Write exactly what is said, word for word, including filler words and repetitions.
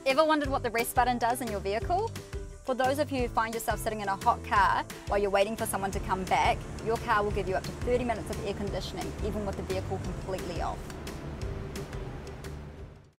Ever wondered what the rest button does in your vehicle? For those of you who find yourself sitting in a hot car while you're waiting for someone to come back, your car will give you up to thirty minutes of air conditioning, even with the vehicle completely off.